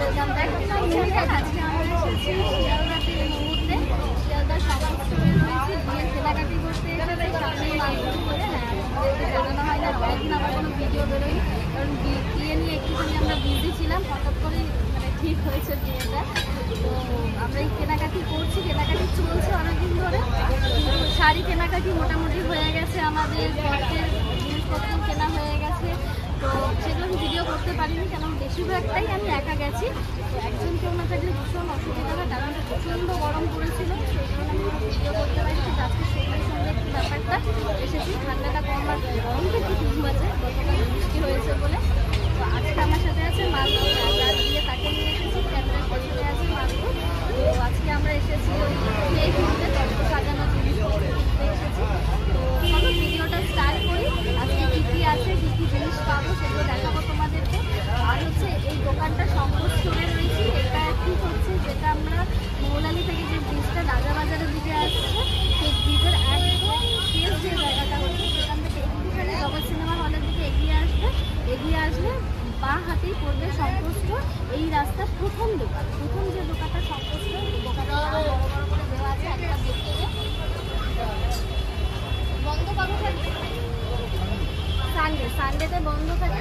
Welcome back to my channel. আজকে আমরা এসেছি শিয়ালদাতে এই মুহূর্তে। শিয়ালদার সকাল স্টোরে রয়েছি, বিয়ের কেনাকাটি করতে এসেছি সামনেই মালগুলো করে। হ্যাঁ, আমাদেরকে জানানো হয় না, অনেকদিন আমার কোনো ভিডিও বেরোয়নি, কারণ বিয়ে নিয়ে একটুখানি আমরা বিজি ছিলাম। হঠাৎ করে মানে ঠিক হয়েছে বিয়েটা, তো আমরা এই কেনাকাটি করছি, কেনাকাটি চলছে অনেকদিন ধরে। কিন্তু শাড়ি কেনাকাটি মোটামুটি হয়ে গেছে, আমাদের ঘরের জিনিসপত্র কেনা হয়ে গেছে। তো সেগুলো আমি ভিডিও করতে পারিনি, কারণ বেশিরভাগটাই আমি একা গেছি। তো একজন কেউ না থাকলে ভীষণ অসুবিধা হয়, কারণ প্রচণ্ড গরম পড়েছিল, সেই কারণে আমি ভিডিও করতে পারিনি। আজকে সন্ধ্যের সঙ্গে একটু ব্যাপারটা এসেছি, ঠান্ডাটা কম আছে, গরমটা একটু কম আছে, গতকাল বৃষ্টি হয়েছে বলে। তো আজকে আমার সাথে আছে মালু, যার দিয়ে তাকে নিয়ে এসেছি, ক্যামেরার পেছনে আছে মালু। তো আজকে আমরা এসেছি ওই মেয়ে কিনতে, তত্ত্ব সাজানোর জিনিসপত্র কিনতে এসেছি। তো চলো ভিডিওটা স্টার্ট করি। আজকে কী কী আছে, কী কী জিনিস পাবো সেগুলো দেখাবো তোমাদেরকে। আর হচ্ছে এই দোকানটা শঙ্কর স্টোরে রয়েছে। এটা ঠিক হচ্ছে যেটা আমরা মৌলালি থেকে যে ব্রিজটা রাজাবাজারের দিকে আসছে, সেই ব্রিজের একদম শেষ যে জায়গাটা হচ্ছে, সেখান থেকে একটুখানি জগৎ সিনেমা হলের দিকে এগিয়ে আসলে বাঁ হাতেই পড়বে শঙ্কর স্টোর। এই রাস্তার প্রথম দোকান, প্রথম যে দোকানটা শঙ্কর স্টোর, এই দোকানটা বড় বড় করে দেওয়া আছে। একটা দেখতে বন্ধ পাবো থাকবে সানডেতে বন্ধ থাকে।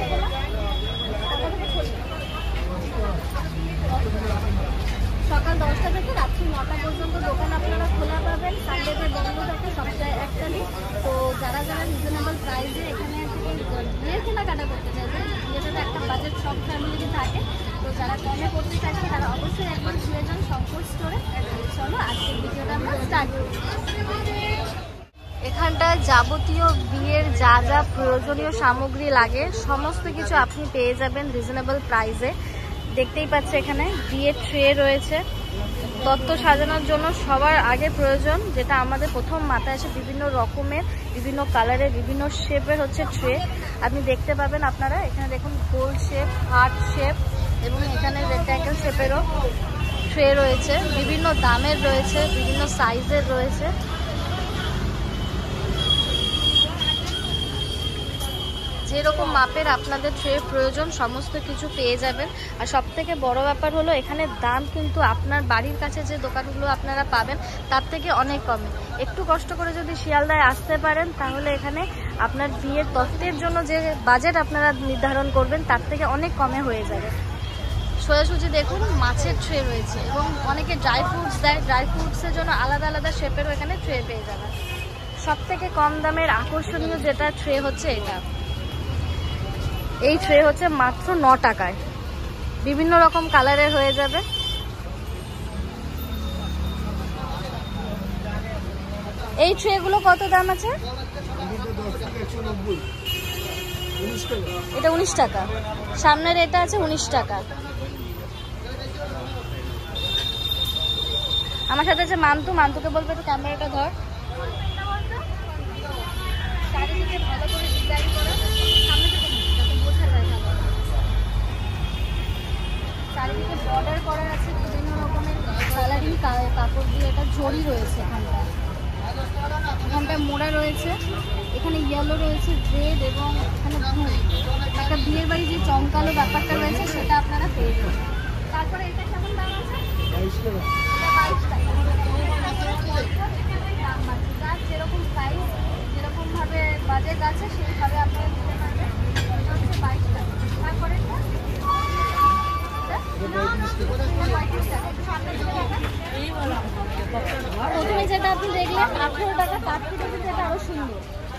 সকাল 10টা থেকে রাত্রি 9টা পর্যন্ত দোকান আপনারা খোলা পাবেন। সানডেতে বন্ধ থাকে সপ্তাহে একটা দিন। তো যারা রিজনেবল প্রাইসে এখানে বিয়ের কেনাকাটা করতে চাইছে, বিয়েটা একটা বাজেট সব ফ্যামিলিতে থাকে, তো যারা কমে করতে চাইছে তারা অবশ্যই একবার ঘুরে যান শঙ্কর স্টোরে। চলো আজকের ভিডিওটা আমরা স্টার্ট করি। এখানটায় যাবতীয় বিয়ের যা যা প্রয়োজনীয় সামগ্রী লাগে সমস্ত কিছু আপনি পেয়ে যাবেন রিজনেবল প্রাইসে। দেখতেই পাচ্ছে এখানে বিয়ের ট্রে রয়েছে। তত্ত্ব সাজানোর জন্য সবার আগে প্রয়োজন, যেটা আমাদের প্রথম মাথায় আসে, বিভিন্ন রকমের, বিভিন্ন কালারের, বিভিন্ন শেপের হচ্ছে ট্রে। আপনি দেখতে পাবেন, আপনারা এখানে দেখুন গোল শেপ, হার্ট শেপ এবং এখানে রেক্ট্যাঙ্গেল শেপেরও ট্রে রয়েছে। বিভিন্ন দামের রয়েছে, বিভিন্ন সাইজের রয়েছে। যেরকম মাপের আপনাদের ট্রে প্রয়োজন সমস্ত কিছু পেয়ে যাবেন। আর সব থেকে বড় ব্যাপার হলো এখানে দাম কিন্তু আপনার বাড়ির কাছে যে দোকানগুলো আপনারা পাবেন তার থেকে অনেক কমে। একটু কষ্ট করে যদি শিয়ালদায় আসতে পারেন তাহলে এখানে আপনার বিয়ের তত্ত্বের জন্য যে বাজেট আপনারা নির্ধারণ করবেন তার থেকে অনেক কমে হয়ে যাবে। সোজাসুজি দেখুন মাছের ট্রে রয়েছে এবং অনেকে ড্রাই ফ্রুটস দেয়, ড্রাই ফ্রুটসের জন্য আলাদা আলাদা শেপেরও এখানে ট্রে পেয়ে যাবেন। সব থেকে কম দামের আকর্ষণীয় যেটা ট্রে হচ্ছে এটা, এই ট্রে হচ্ছে মাত্র 9 টাকায়, বিভিন্ন রকম কালারের হয়ে যাবে। এই ট্রেগুলো কত দাম আছে? এটা 19 টাকা, সামনের এটা আছে 19 টাকা। আমার সাথে আছে মান্তুকে বলবে একটু ক্যামেরাটা ধর। চারিদিকে ভালো করে ডিজাইন করা, সামনে থেকে যাতে বোঝা যায় ভালো। চারিদিকে বর্ডার করা আছে বিভিন্ন রকমের কালারিং কাপড় দিয়ে। এটা জরি রয়েছে এখানটায় মোড়া রয়েছে, এখানে ইয়েলো রয়েছে, রেড এবং এখানে ব্লু। একটা বিয়ের বাড়ি যে চমকালো ব্যাপারটা রয়েছে সেটা আপনারা পেয়ে যাবেন। তারপরে এটা কেমন দাম আছে? 22 টাকা। দাম আছে, যার যেরকম প্রাইস, যেরকম ভাবে বাজেট আছে সেইভাবে আপনারা নিতে পারবেন। এটা হচ্ছে 22 টাকা। তারপরে প্রথমে যেটা আপনি দেখলেন 18 টাকা, তার থেকে কিন্তু এটা আরো সুন্দর।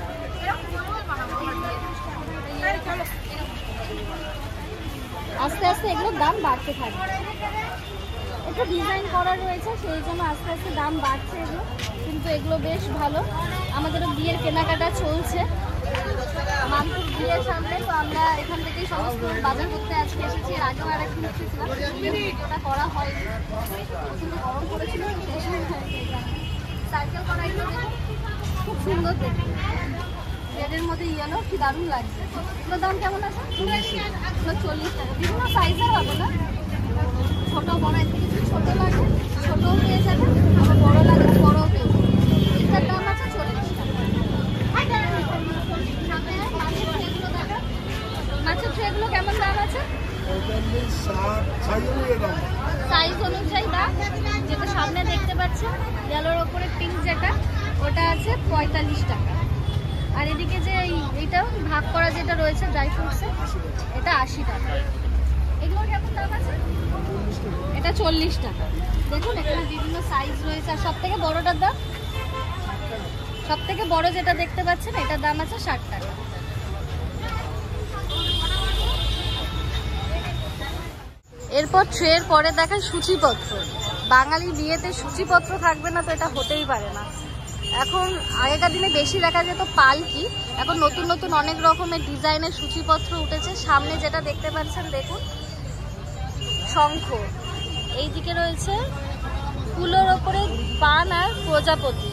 আস্তে আস্তে এগুলোর দাম বাড়তে থাকবে। একটু ডিজাইন করা রয়েছে সেই জন্য আস্তে আস্তে দাম বাড়ছে এগুলো, কিন্তু এগুলো বেশ ভালো। আমাদেরও বিয়ের কেনাকাটা চলছে, মানপুর বিয়ের সামনে, তো আমরা এখান থেকেই সমস্ত বাজার করতে আজকে এসেছি। এর আগেও আর একদিন এসেছিলাম, ভিডিওটা করা হয়নি, কিন্তু গরম পড়েছিল, সার্কেল করা এগুলো খুব সুন্দর দেখতে, রেডের মধ্যে ইয়েলো, কি দারুণ লাগছে। এগুলোর দাম কেমন আছে? 40 টাকা। বিভিন্ন সাইজের হবে না, ছোটো বড়, এর থেকে ছোটো লাগে ছোটোও পেয়ে যাবেন, আবার বড়ো লাগে বড়োও পেয়ে যাবেন। এটার দাম আছে 40 টাকা। মাছের ট্রেগুলো কেমন দাম আছে? সাইজ অনুযায়ী দাম। যেটা সামনে দেখতে পাচ্ছেন ইয়েলোর ওপরে পিঙ্ক, যেটা ওটা আছে 45 টাকা। আর এদিকে যে এইটা ভাগ করা যেটা রয়েছে ড্রাই ফ্রুটসে, এটা 80 টাকা। এগুলো কেমন দাম আছে? এটা 40 টাকা। দেখুন এখানে বিভিন্ন সাইজ রয়েছে। আর সব থেকে বড়টার দাম, সব থেকে বড় যেটা দেখতে পাচ্ছেন এটার দাম আছে 60 টাকা। এরপর ট্রের পরে দেখেন সূচিপত্র। বাঙালি বিয়েতে সূচিপত্র থাকবে না তো এটা হতেই পারে না। এখন আগেকার দিনে বেশি দেখা যেত পালকি, এখন নতুন নতুন অনেক রকমের ডিজাইনের সূচিপত্র উঠেছে। সামনে যেটা দেখতে পাচ্ছেন দেখুন শঙ্খ, এইদিকে রয়েছে ফুলের ওপরে পান আর প্রজাপতি,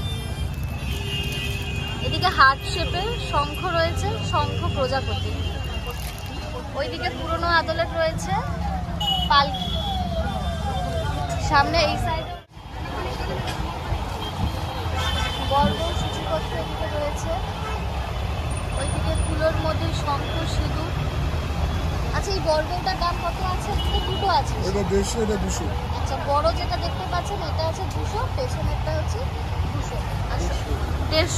এদিকে হার্ট শেপের শঙ্খ রয়েছে, শঙ্খ প্রজাপতি। ওইদিকে পুরনো আদলের রয়েছে পালকি। সামনে এই সাইডে গর্ব সূচিপত্র এদিকে রয়েছে, ওইদিকে ফুলের মধ্যে শঙ্খ সিঁদুর। আচ্ছা এই বর্গটার দাম কত আছে? দুটো আছে, এটা 150 এটা 200। আচ্ছা বড় যেটা দেখতে পাচ্ছেন এটা আছে 200, পেছনেরটা হচ্ছে 200। আচ্ছা 150।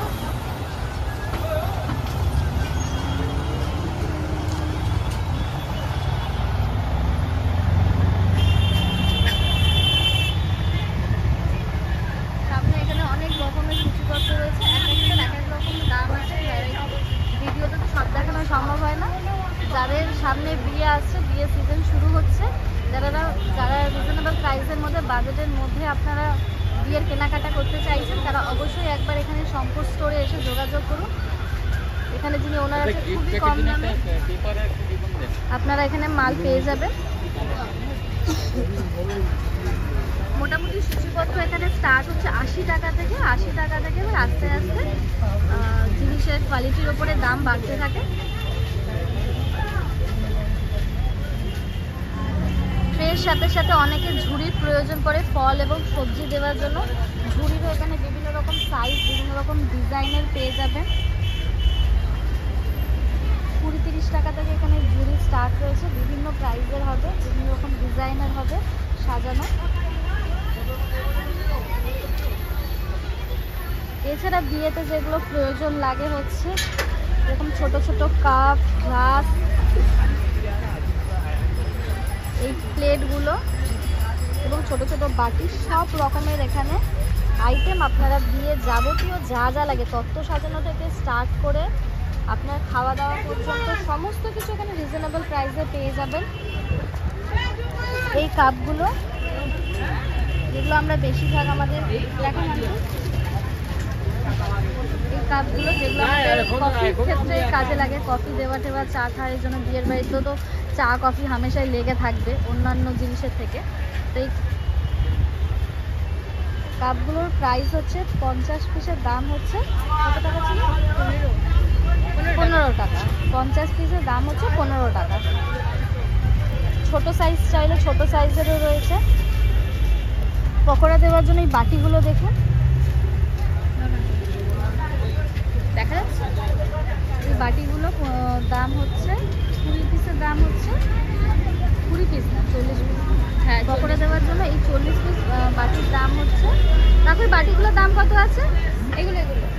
সামনে এখানে অনেক রকমের সূচিপত্র রয়েছে, এক একটা এক এক রকম দাম আছে। ভিডিওতে তো সব দেখানো সম্ভব হয় না। যাদের সামনে বিয়ে আসছে, বিয়ে সিজন শুরু হচ্ছে, যারা রিজনেবল প্রাইসের মধ্যে, বাজেটের মধ্যে আপনারা বিয়ের কেনাকাটা করতে চাইছেন, তারা অবশ্যই একবার এখানে সম্পদ স্টোরে এসে যোগাযোগ করুন। এখানে যিনি ওনার আছে খুবই কম দামে আপনারা এখানে মাল পেয়ে যাবেন। মোটামুটি সূচিপত্র এখানে স্টার্ট হচ্ছে 80 টাকা থেকে। 80 টাকা থেকে আস্তে আস্তে জিনিসের কোয়ালিটির ওপরে দাম বাড়তে থাকে। ট্রের সাথে সাথে অনেকের ঝুড়ির প্রয়োজন পড়ে ফল এবং সবজি দেওয়ার জন্য। ঝুড়িরও এখানে বিভিন্ন রকম সাইজ, বিভিন্ন রকম ডিজাইনের পেয়ে যাবেন। 20-30 টাকা থেকে এখানে ঝুড়ি স্টার্ট রয়েছে, বিভিন্ন প্রাইসের হবে, বিভিন্ন রকম ডিজাইনের হবে সাজানো। এছাড়া বিয়েতে যেগুলো প্রয়োজন লাগে হচ্ছে এরকম ছোট ছোট কাপ, গ্লাস, এই প্লেটগুলো এবং ছোট ছোট বাটি, সব রকমের এখানে আইটেম আপনারা বিয়ে যাবতীয় যা যা লাগে তত্ত্ব সাজানো থেকে স্টার্ট করে আপনার খাওয়া দাওয়া পর্যন্ত সমস্ত কিছু এখানে রিজনেবল প্রাইসে পেয়ে যাবেন। এই কাপগুলো যেগুলো আমরা বেশিরভাগ আমাদের দেখেন, এই কাপগুলো যেগুলো আমাদের কফির ক্ষেত্রে কাজে লাগে, কফি দেওয়া টেওয়া, চা খাওয়ার জন্য। বিয়ের বাড়িতেও তো চা কফি হামেশাই লেগে থাকবে অন্যান্য জিনিসের থেকে। তো এই কাপগুলোর প্রাইস হচ্ছে 50 পিসের দাম হচ্ছে কত টাকা ছিল? 15 টাকা। 50 পিসের দাম হচ্ছে 15 টাকা। ছোট সাইজ চাইলে ছোট সাইজেরও রয়েছে। পকোড়া দেওয়ার জন্য এই বাটিগুলো দেখুন, দেখা যাচ্ছে। এই বাটিগুলো দাম হচ্ছে 20 পিসের দাম হচ্ছে 20 পিস না 40 পিস। হ্যাঁ পকোড়া দেওয়ার জন্য এই 40 পিস বাটির দাম হচ্ছে। তারপরে বাটিগুলোর দাম কত আছে? এগুলো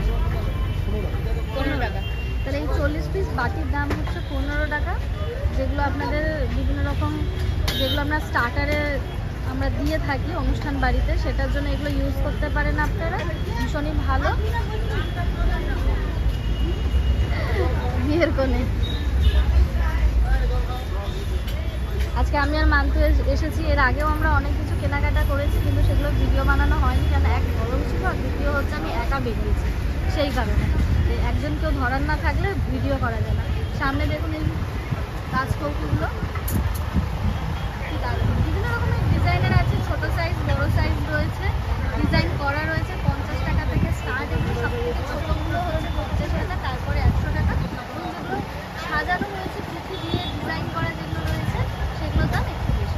15 টাকা। তাহলে এই 40 পিস বাটির দাম হচ্ছে 15 টাকা। যেগুলো আপনাদের বিভিন্ন রকম, যেগুলো আমরা স্টার্টারে আমরা দিয়ে থাকি অনুষ্ঠান বাড়িতে, সেটার জন্য এগুলো ইউজ করতে পারেন আপনারা, ভীষণই ভালো। বিয়ের কোণে আজকে আমি আর মানতে এসেছি। এর আগেও আমরা অনেক কিছু কেনাকাটা করেছি, কিন্তু সেগুলো ভিডিও বানানো হয়নি, কারণ এক গরম ছিল, আর দ্বিতীয় হচ্ছে আমি একা বেরিয়েছি, সেই কারণে। একজন কেউ ধরার না থাকলে ভিডিও করা যায় না। সামনে দেখুন এই কাজকৌকুগুলো বিভিন্ন রকমের ডিজাইনের আছে, ছোট সাইজ বড় সাইজ রয়েছে, ডিজাইন করা রয়েছে। 50 টাকা থেকে স্টার্ট। এগুলো সব থেকে ছোটোগুলো হচ্ছে 50 টাকা, তারপরে 100 টাকা। এবং যেগুলো সাজানো রয়েছে পুঁথি দিয়ে ডিজাইন করা যেগুলো রয়েছে সেগুলোর দাম একটু বেশি।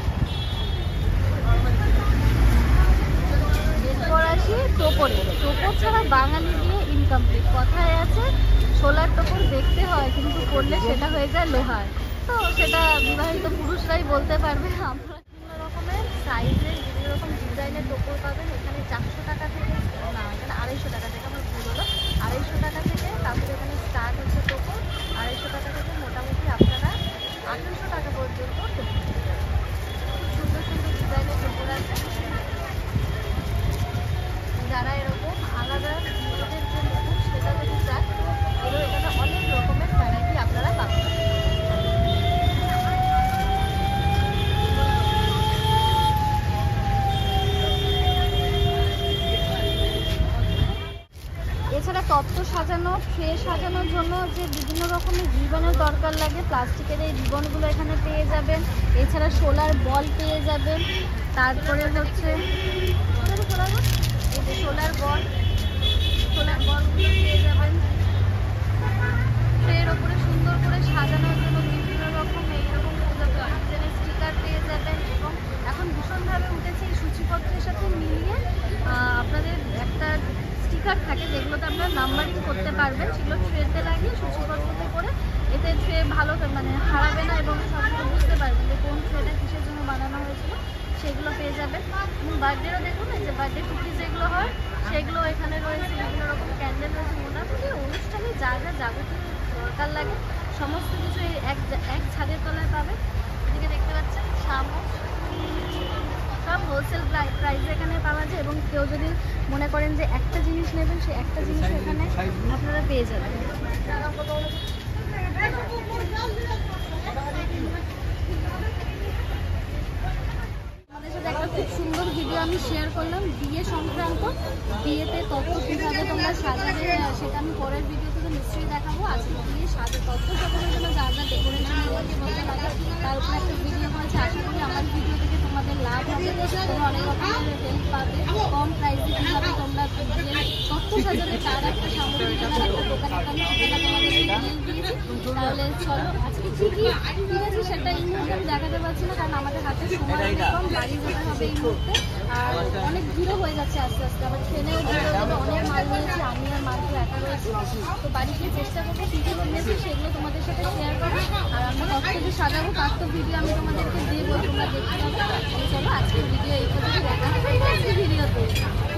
এরপর আসি টোপরে। টোপর ছাড়া বাঙালি বিয়ে ইনকমপ্লিট। কথায় আছে ছোলার টোপর দেখতে হয়, কিন্তু করলে সেটা হয়ে যায় লোহার। তো সেটা বিবাহিত পুরুষরাই বলতে পারবে। আমরা বিভিন্ন রকমের সাইজের বিভিন্ন রকম ডিজাইনের টোপর পাবেন এখানে 400 টাকা থেকে, না এখানে 250 টাকা থেকে, আমার ভুল হলো, 250 টাকা থেকে। তারপরে এখানে স্টার্ট হচ্ছে টোপর 250 টাকা থেকে মোটামুটি আপনারা 1800 টাকা পর্যন্ত টোপর পেয়ে যাবেন। সুন্দর সুন্দর ডিজাইনের টোপর আছে। যারা এরকম আলাদা নিজেদের যে মুখ সেটা যদি চান এখানে অনেক রকমের ভ্যারাইটি আপনারা পাবেন। এছাড়া তত্ত্ব সাজানো, ট্রে সাজানোর জন্য যে বিভিন্ন রকমের রিবনের দরকার লাগে, প্লাস্টিকের এই রিবনগুলো এখানে পেয়ে যাবেন। এছাড়া সোলার বল পেয়ে যাবেন। তারপরে হচ্ছে এই যে সোলার বলগুলো পেয়ে যাবেন। ট্রের ওপরে সুন্দর করে সাজানোর জন্য বিভিন্ন রকম এইরকম ডিজাইনের স্টিকার পেয়ে যাবেন। এবং এখন ভীষণভাবে উঠেছে এই সূচিপত্রের সাথে মিলিয়ে আপনাদের একটা স্টিকার থাকে যেগুলোতে আপনারা নাম্বারিং করতে পারবেন, সেগুলো ট্রেতে লাগিয়ে সূচিপত্রতে করে এতে ট্রে ভালো মানে হারাবে না এবং সবগুলো বুঝতে পারবেন যে কোন ট্রেটা কিসের জন্য বানানো হয়েছিল, সেগুলো পেয়ে যাবেন। এবং বার্থডেরও দেখুন এই যে বার্থডে কুকি যেগুলো হয় সেগুলো এখানে রয়েছে, বিভিন্ন রকম ক্যান্ডেল রয়েছে। মোটামুটি অনুষ্ঠানে যা যা যাবতীয় দরকার লাগে সমস্ত কিছু এই এক ছাদের তলায় পাবেন। এদিকে দেখতে পাচ্ছেন শামুক, সব হোলসেল প্রাইসে এখানে পাওয়া যায়। এবং কেউ যদি মনে করেন যে একটা জিনিস নেবেন, সেই একটা জিনিস এখানে আপনারা পেয়ে যাবেন। আমাদের সাথে একটা খুব সুন্দর ভিডিও আমি শেয়ার করলাম বিয়ে সংক্রান্ত। বিয়েতে তত্ত্ব কীভাবে তোমরা সাজাবে সেটা আমি পরের ভিডিওতে নিশ্চয়ই দেখাবো। আজকে বিয়ে তত্ত্ব সাজানোর জন্য যা যা ডেকোরেশনের বলতে লাগে তার উপরে একটা ভিডিও করেছে। আশা করি আমার ভিডিও থেকে তোমাদের লাভ হবে, তোমরা অনেক রকমের হেল্প পাবে। কম প্রাইসে কীভাবে তোমরা তত্ত্ব সাজাবে তার একটা সামগ্রী তার একটা দোকানে আমি সেটা তোমাদেরকে দিয়ে দিয়েছি। তাহলে চলো আজকে কী কী কিনেছি সেটা এই মুহূর্তে আমি দেখাতে পারছি না, কারণ আমাদের হাতে সময় কম, বাড়ি যেতে হবে এই মুহূর্তে। আর অনেক ভিড়ও হয়ে যাচ্ছে আস্তে আস্তে, আবার ট্রেনেও ভিড় হয়ে যাবে, অনেক মাল রয়েছে, আমি আর মালকে একা রয়েছি। তো বাড়ি গিয়ে চেষ্টা করবো কী কী নিয়েছি সেগুলো তোমাদের সাথে শেয়ার করবো। আর আমরা তত্ত্ব যে সাজাবো তার তো ভিডিও আমি তোমাদেরকে দেবো, তোমরা দেখতে পাবো। চলো আজকের ভিডিও এই পর্যন্ত দেখা হবে ভিডিওতে।